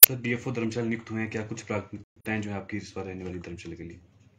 Sir DFO धर्मशाला नियुक्त हुए हैं, क्या कुछ प्राथमिकताएं जो है आपकी इस बार रहने वाली धर्मशाला के लिए?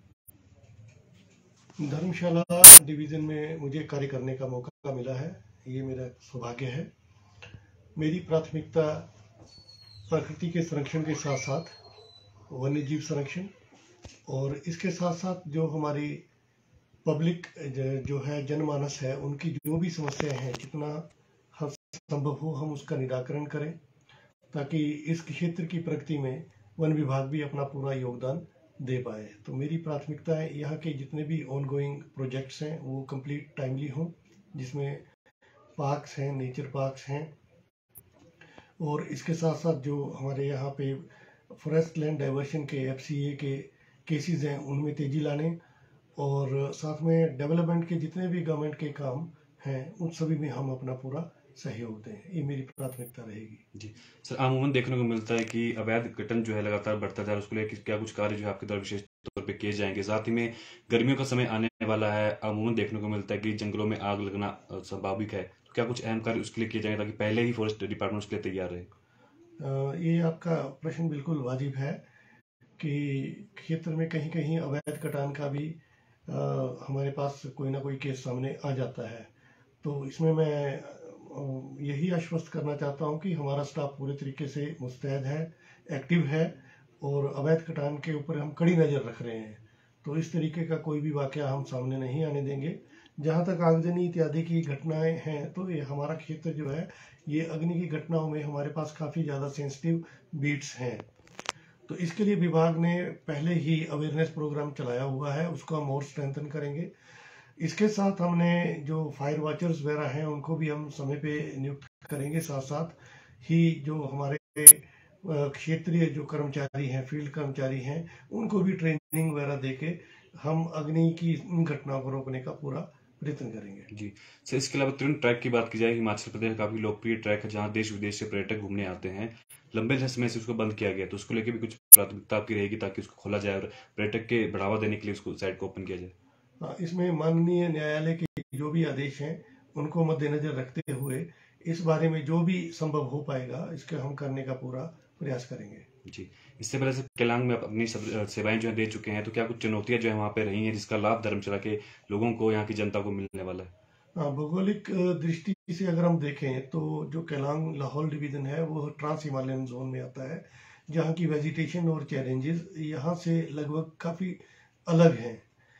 धर्मशाला डिवीज़न में मुझे कार्य करने का मौका मिला है, ये मेरा सौभाग्य है। मेरी प्राथमिकता प्रकृति के संरक्षण के साथ साथ वन्यजीव संरक्षण और इसके साथ साथ जो हमारी पब्लिक जो है जनमानस है, उनकी जो भी समस्याएं हैं, जितना संभव हो हम उसका निराकरण करें, ताकि इस क्षेत्र की प्रगति में वन विभाग भी अपना पूरा योगदान दे पाए। तो मेरी प्राथमिकता है यहाँ के जितने भी ऑनगोइंग प्रोजेक्ट्स हैं वो कंप्लीट टाइमली हों, जिसमें पार्क्स हैं, नेचर पार्क्स हैं, और इसके साथ साथ जो हमारे यहाँ पे फॉरेस्ट लैंड डाइवर्शन के FCA के केसेस हैं उनमें तेजी लाने, और साथ में डेवलपमेंट के जितने भी गवर्नमेंट के काम हैं उन सभी में हम अपना पूरा सहयोग दें। ये मेरी प्राथमिकता रहेगी। जी सर, अमूमन देखने को मिलता है कि अवैध गठन जो है लगातार बढ़ता जा रहा है, उसको लेकर क्या कुछ कार्य जो है आपके द्वारा विशेष तौर पे किए जाएंगे? साथ ही में गर्मियों का समय आने वाला है, अमूमन देखने को मिलता है कि जंगलों में आग लगना स्वाभाविक है, तो क्या कुछ अहम कार्य उसके लिए किए जाएंगे ताकि पहले ही फॉरेस्ट डिपार्टमेंट उसके लिए तैयार रहे? ये आपका प्रश्न बिल्कुल वाजिब है कि क्षेत्र में कहीं कहीं अवैध कटान का भी हमारे पास कोई ना कोई केस सामने आ जाता है। तो इसमें मैं यही आश्वस्त करना चाहता हूं कि हमारा स्टाफ पूरे तरीके से मुस्तैद है, एक्टिव है, और अवैध कटान के ऊपर हम कड़ी नज़र रख रहे हैं। तो इस तरीके का कोई भी वाकया हम सामने नहीं आने देंगे। जहां तक आगजनी इत्यादि की घटनाएं हैं, तो ये हमारा क्षेत्र जो है ये अग्नि की घटनाओं में हमारे पास काफ़ी ज़्यादा सेंसिटिव बीट्स हैं। तो इसके लिए विभाग ने पहले ही अवेयरनेस प्रोग्राम चलाया हुआ है, उसको हम और स्ट्रेंथन करेंगे। इसके साथ हमने जो फायर वॉचर्स वगैरह हैं उनको भी हम समय पे नियुक्त करेंगे। साथ साथ ही जो हमारे क्षेत्रीय जो कर्मचारी हैं, फील्ड कर्मचारी हैं, उनको भी ट्रेनिंग वगैरह देके हम अग्नि की इन घटनाओं को रोकने का पूरा प्रयत्न करेंगे। जी सर, इसके अलावा त्रिवेणी ट्रैक की बात की जाए, हिमाचल प्रदेश का काफी लोकप्रिय ट्रैक है जहाँ देश विदेश से पर्यटक घूमने आते हैं। लंबे समय से उसको बंद किया गया, तो उसको लेकर भी कुछ प्राथमिकता आपकी रहेगी ताकि उसको खोला जाए और पर्यटक के बढ़ावा देने के लिए उसको साइट को ओपन किया जाए? इसमें माननीय न्यायालय के जो भी आदेश हैं उनको मद्देनजर रखते हुए इस बारे में जो भी संभव हो पाएगा इसका हम करने का पूरा प्रयास करेंगे। जी, इससे पहले से केलांग में अपनी सेवाएं जो है दे चुके हैं, तो क्या कुछ चुनौतियां जो है वहाँ पे रही हैं जिसका लाभ धर्मशाला के लोगों को, यहाँ की जनता को मिलने वाला है? भौगोलिक दृष्टि से अगर हम देखें तो जो केलांग लाहौल डिवीजन है वो ट्रांस हिमालयन जोन में आता है, जहाँ की वेजिटेशन और चैलेंजेस यहाँ से लगभग काफ़ी अलग हैं।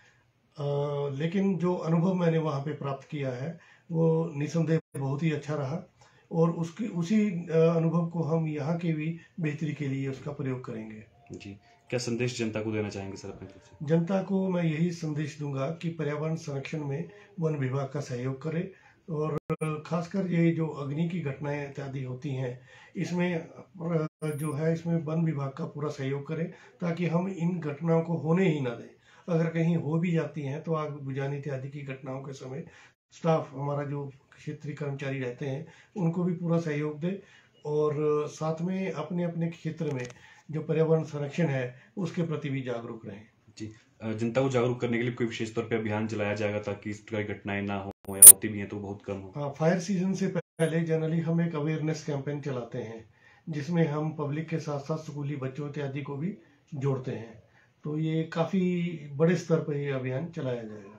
लेकिन जो अनुभव मैंने वहाँ पे प्राप्त किया है वो निसंदेह बहुत ही अच्छा रहा, और उसी अनुभव को हम यहाँ के भी बेहतरी के लिए उसका प्रयोग करेंगे। जी, क्या संदेश जनता को देना चाहेंगे सर अपने तरफ से? जनता को मैं यही संदेश दूंगा कि पर्यावरण संरक्षण में वन विभाग का सहयोग करे, और खासकर ये जो अग्नि की घटनाएं इत्यादि होती हैं इसमें जो है इसमें वन विभाग का पूरा सहयोग करे, ताकि हम इन घटनाओं को होने ही ना दें। अगर कहीं हो भी जाती हैं तो आग बुझाने इत्यादि की घटनाओं के समय स्टाफ हमारा जो क्षेत्रीय कर्मचारी रहते हैं उनको भी पूरा सहयोग दे, और साथ में अपने अपने क्षेत्र में जो पर्यावरण संरक्षण है उसके प्रति भी जागरूक रहें। जी, जनता को जागरूक करने के लिए कोई विशेष तौर पे अभियान चलाया जाएगा ताकि इस तरह की घटनाएं ना हो, या होती भी हैं तो बहुत कम हो? हाँ, फायर सीजन से पहले जनरली हम एक अवेयरनेस कैंपेन चलाते हैं जिसमें हम पब्लिक के साथ साथ स्कूली बच्चों इत्यादि को भी जोड़ते हैं। तो ये काफ़ी बड़े स्तर पर ये अभियान चलाया जाएगा।